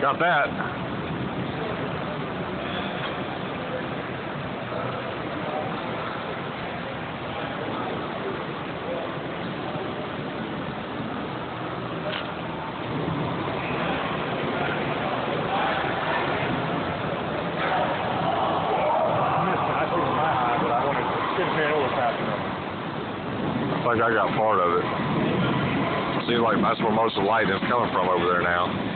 Got that. I think I got part of it. Seems like that's where most of the light is coming from over there now.